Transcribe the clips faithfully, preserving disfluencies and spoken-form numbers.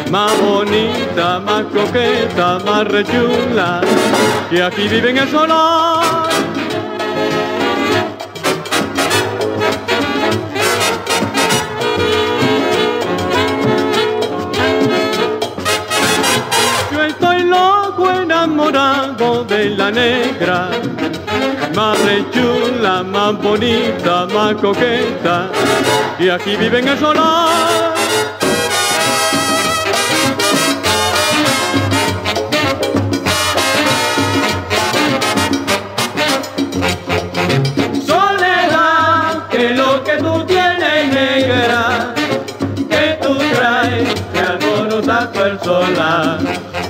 más bonita, más coqueta, más rechula, que aquí vive en el solar. Yo estoy loco enamorado de la negra, más rechula, más bonita, más coqueta, que aquí vive en el solar. El solar.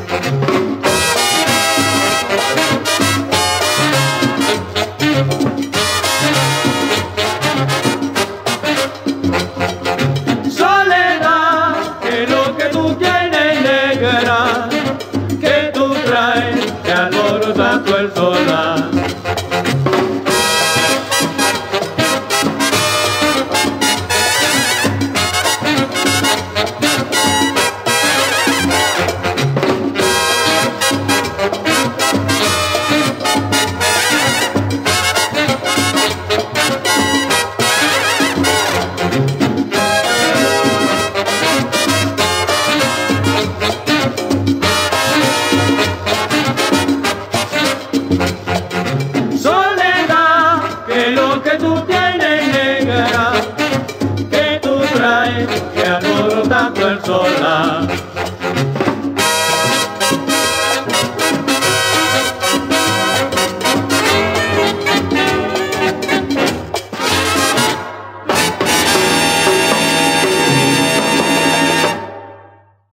Soledad, que lo que tú tienes negra, que tú traes, que alborota todo el solar. Que tú tienes negra, que tú traes, que alborota todo el solar.